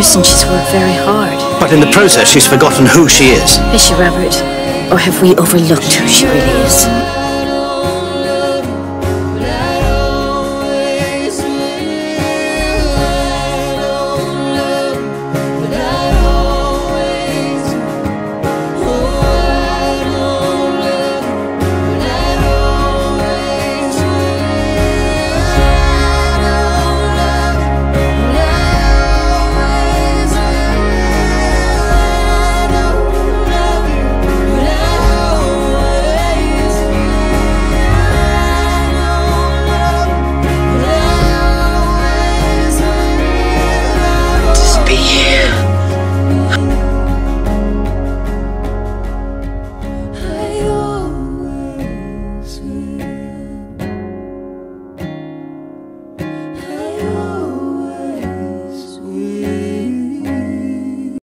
and she's worked very hard. But in the process, she's forgotten who she is. Is she, Robert? Or have we overlooked who she really is?